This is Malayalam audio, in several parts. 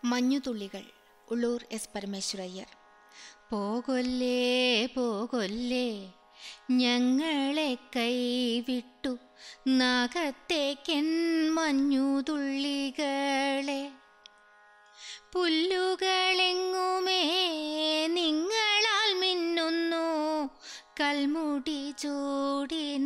മഞ്ഞുതുള്ളികൾ ഉള്ളൂർ എസ് പരമേശ്വരയ്യർ. പോകൊല്ലേ പോകൊല്ലേ ഞങ്ങളെ കൈവിട്ടു നാഗത്തേക്കൻ മഞ്ഞുതുള്ളികളെ, പുല്ലുകളെങ്ങുമേ നിങ്ങളാൽ മിന്നുന്നു കൽമുടി ചൂടിന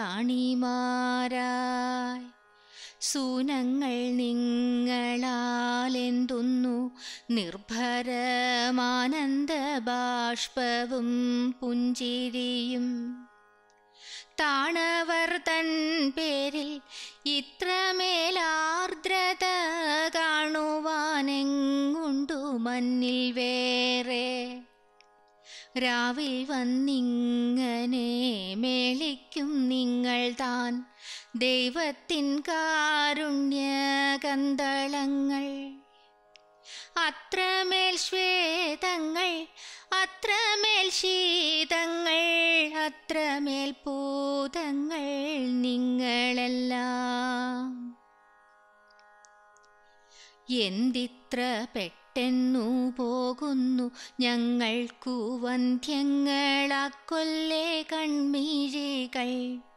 റാണിമാരായി. സൂനങ്ങൾ നിങ്ങളാലെന്തുന്നു നിർഭരമാനന്ദ ബാഷ്പവും പുഞ്ചിരിയും. താണവർ തൻ പേരിൽ ഇത്രമേലാർദ്രത കാണുവാനെങ്ങുണ്ടു മന്നിൽ വേറെ. രാവിൽ വന്നിങ്ങനെ മേളിക്കും നിങ്ങൾ താൻ ദൈവത്തിൻ കാരുണ്യ കന്തളങ്ങൾ. അത്രമേൽ ശ്വേതങ്ങൾ, അത്രമേൽ ശീതങ്ങൾ, അത്രമേൽ പൂതങ്ങൾ നിങ്ങളെല്ലാം. എന്തിത്ര പെട്ടെന്നു പോകുന്നു ഞങ്ങൾക്കു വന്ധ്യങ്ങളാക്കൊല്ലേ കൺമിഴികൾ.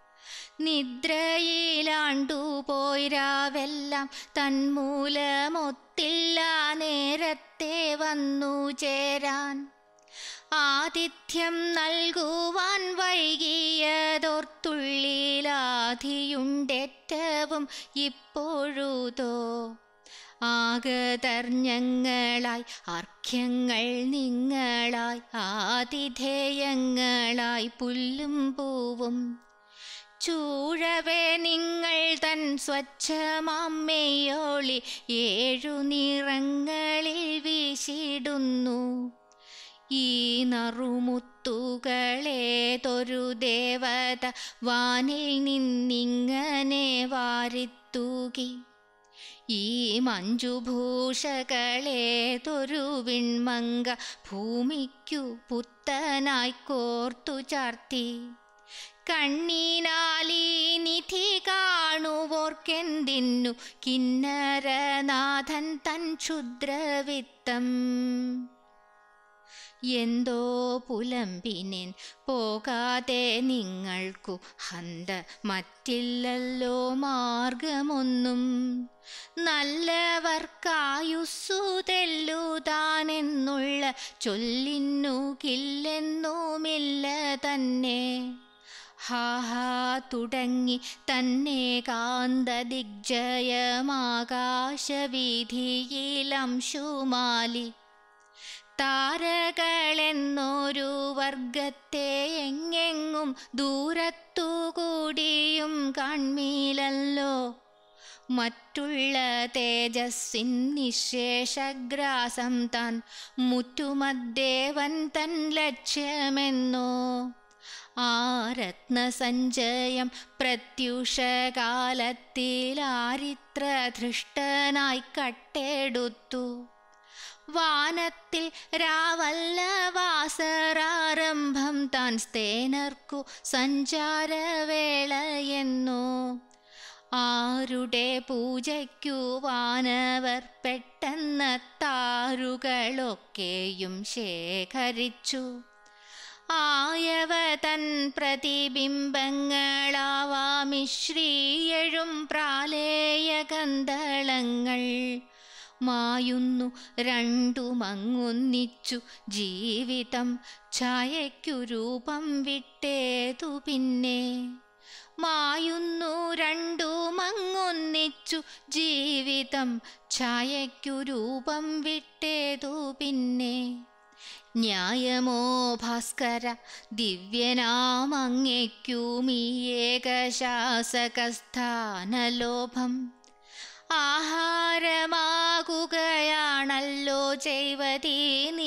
നിദ്രയിലാണ്ടുപോയി രാവെല്ലാം തന്മൂലമൊത്തില്ല നേരത്തെ വന്നു ചേരാൻ. ആതിഥ്യം നൽകുവാൻ വൈകിയതോർത്തുള്ളിലാധിയുണ്ടേറ്റവും ഇപ്പോഴുതോ. ആഗതർ ഞങ്ങളായി, അർഘ്യങ്ങൾ നിങ്ങളായി, ആതിഥേയങ്ങളായി പുല്ലും പൂവും. ചൂഴവേ നിങ്ങൾ തൻ സ്വച്ഛമാമ്മയോളി 7 നിറങ്ങളിൽ വീശിടുന്നു. ഈ നറുമുത്തുകളേതൊരു ദേവത വാനിൽ നിന്നിങ്ങനെ വാരിത്തൂകി. ഈ മഞ്ജുഭൂഷകളേതൊരു വിൺമങ്ക ഭൂമിക്കു പുത്തനായി കോർത്തു ചാർത്തി. കണ്ണീനാലീ നിധി കാണുവോർക്കെന്തിന്നു കിന്നരനാഥൻ തൻ ക്ഷുദ്രവിത്തം. എന്തോ പുലമ്പിനേൻ പോകാതെ നിങ്ങൾക്കു ഹന്ത മറ്റില്ലല്ലോ മാർഗമൊന്നും. നല്ലവർക്കായുസ്സു തെല്ലുതാനെന്നുള്ള ചൊല്ലിന്നുകില്ലെന്നുമില്ല തന്നെ. ഹാഹാ തുടങ്ങി തന്നെ കാന്തദിഗ്ജയമാകാശവീഥിയിലംശുമാലി. താരകളെന്നൊരു വർഗത്തെ എങ്ങെങ്ങും ദൂരത്തുകൂടിയും കാൺമീലല്ലോ. മറ്റുള്ള തേജസ്സിൻ നിശേഷഗ്രാസം താൻ മുറ്റുമദ്ദേവൻ തൻ ലക്ഷ്യമെന്നോ. ആ രത്നസഞ്ചയം പ്രത്യുഷകാലത്തിലാരിത്ര ധൃഷ്ടനായി കട്ടെടുത്തു. വാനത്തിൽ രാവല്ല വാസരാരംഭം താൻ സ്തേനർക്കു സഞ്ചാരവേളയെന്നോ. ആരുടെ പൂജയ്ക്കു വാനവർ പെട്ടെന്ന താരുകളൊക്കെയും ശേഖരിച്ചു. ആയവ തൻ പ്രതിബിംബങ്ങളാവാമിശ്രീയഴും പ്രാലേയകന്തളങ്ങൾ. മായുന്നു രണ്ടുമങ്ങൊന്നിച്ചു ജീവിതം ഛായയ്ക്കു രൂപം വിട്ടേതു പിന്നെ. മായുന്നു രണ്ടുമങ്ങൊന്നിച്ചു ജീവിതം ഛായയ്ക്കു രൂപം വിട്ടേതു പിന്നെ. ന്യായമോ ഭാസ്കര ദിവ്യനാമങ്ങയ്ക്കുമീ ഏകശാസകസ്ഥാനലോഭം. ആഹാരമാകുകയാണല്ലോ ചെയ്വതീ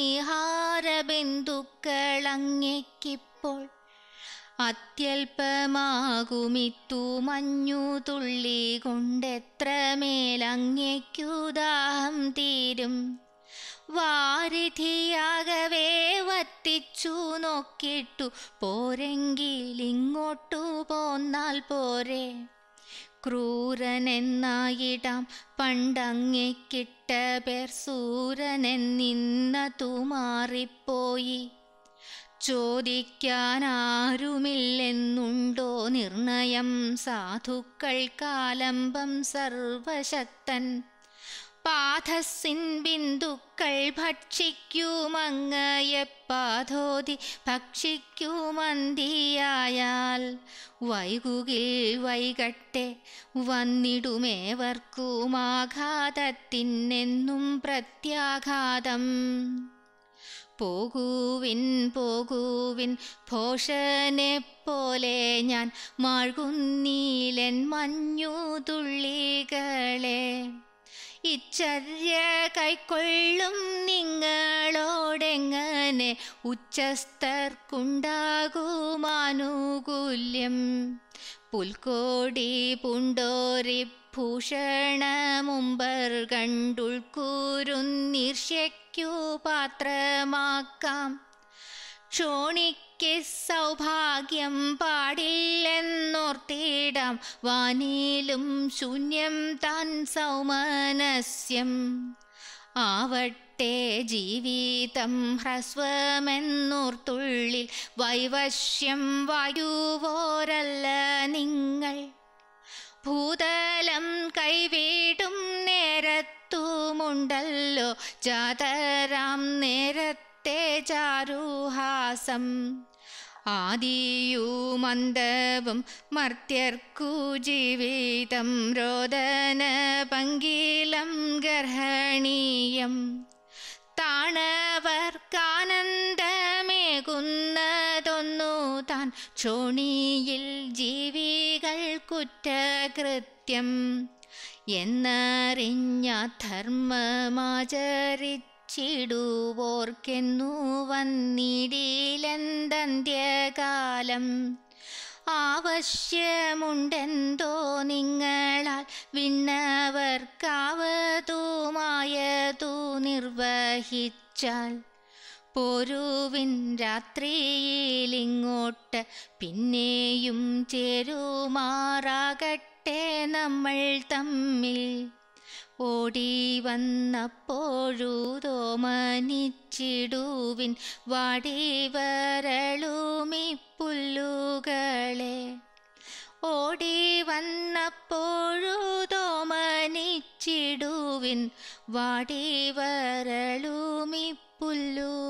നിഹാരബിന്ദുക്കളങ്ങയ്ക്കിപ്പോൾ. അത്യൽപമാകുമിത്തു മഞ്ഞുതുള്ളി കൊണ്ടെത്രമേലങ്ങയ്ക്കുദാഹം തീരും. വാരിധിയാകവേ വത്തിച്ചു നോക്കിട്ടു പോരെങ്കിലിങ്ങോട്ടു പോന്നാൽ പോരെ. ക്രൂരനെന്നായിടാം പണ്ടങ്ങയ്ക്കിട്ട പേർ സൂരനെന്നിന്നതു മാറിപ്പോയി. ചോദിക്കാനാരുമില്ലെന്നുണ്ടോ നിർണയം സാധുക്കൾക്കാലംബം സർവശക്തൻ. പാഥസ്സിൻ ബിന്ദുക്കൾ ഭക്ഷിക്കുമങ്ങയെപ്പാധോതി ഭക്ഷിക്കുമന്തിയായാൽ. വൈകുകിൽ വൈകട്ടെ വന്നിടുമേവർക്കുമാഘാതത്തിനെന്നും പ്രത്യാഘാതം. പോകുവിൻ പോകുവിൻ ഭോഷനെപ്പോലെ ഞാൻ മാഴ്കുന്നീലൻ മഞ്ഞുതുള്ളികളെ. ഇച്ചര്യ കൈക്കൊള്ളും നിങ്ങളോടെങ്ങനെ ഉച്ചസ്ഥർക്കുണ്ടാകുമാനുകൂല്യം. പുൽക്കോടി പൂണ്ടോരി ഭൂഷണമുമ്പർ കണ്ടുൾക്കൂരുന്നീർഷ്യയ്ക്കു പാത്രമാക്കാം. ക്ഷോണിക്ക് സൗഭാഗ്യം പാടില്ലെന്നോർത്തിടാം വാനിലും ശൂന്യം താൻ സൗമനസ്യം. ആവട്ടെ ജീവിതം ഹ്രസ്വമെന്നോർത്തുള്ളിൽ വൈവശ്യം വായുവോരല്ല നിങ്ങൾ. ഭൂതലം കൈവിടും നേരത്തുമുണ്ടല്ലോ ജാതരാം നേരത്തെ ചാരുഹാസം. ആദിയുമന്തവും മർത്യർക്കു ജീവിതം രോദന പങ്കിലം ഗർഹണീയം. താണവർക്കാനന്ദമേകുന്നതൊന്നു താൻ ക്ഷോണിയിൽ ജീവികൾ കുറ്റകൃത്യം. എന്നറിഞ്ഞ ധർമ്മമാചരിച്ചിടുവോർക്കെന്നു വന്നിടിലെന്തന്ത്യകാലം. ആവശ്യമുണ്ടെന്തോ നിങ്ങളാൽ വിണ്ണവർക്കാവതുമായതു നിർവഹിച്ചാൽ. പോരുവിൻ രാത്രിയിലിങ്ങോട്ട് പിന്നെയും ചേരുമാറാകട്ടെ നമ്മൾ തമ്മിൽ. ഓടി വന്നപ്പോഴുതോമനിച്ചിടുവിൻ വാടി വരളുമി പുല്ലുകളെ. ഓടി വന്നപ്പോഴുതോമനിച്ചിടുവിൻ വാടി വരളുമി പുല്ലുകളെ.